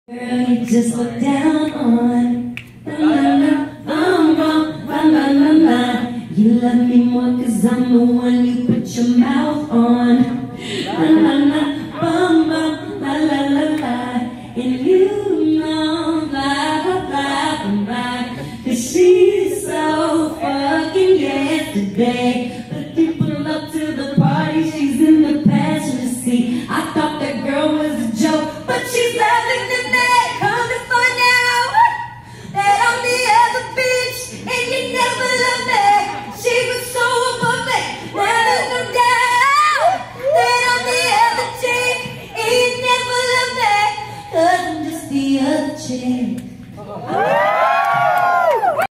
Girl, you just look down on. La. You love me more cause I'm the one you put your mouth on. La, la.